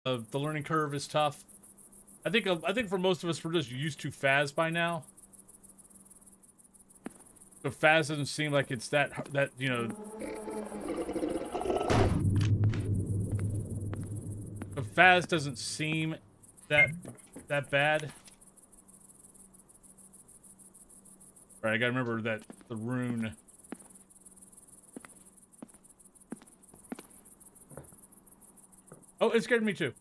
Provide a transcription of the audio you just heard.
The learning curve is tough. I think for most of us, we're just used to Phas by now. So Phas doesn't seem like it's that you know. So Phas doesn't seem that bad. All right, I gotta remember that the rune. Oh, it scared me too.